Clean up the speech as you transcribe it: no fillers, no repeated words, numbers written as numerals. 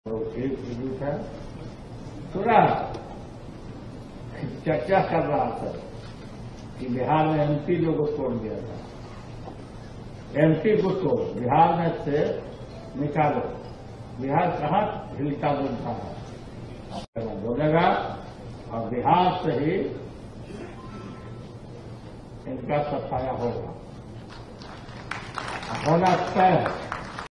था सुना चर्चा कर रहा था कि बिहार में एमपी लोगों को तोड़ दिया था। एमपी को तो बिहार में से निकालो, बिहार कहाँ हिलता डुलता है बोलेगा और बिहार से ही इनका सफाया होगा, होना तय है।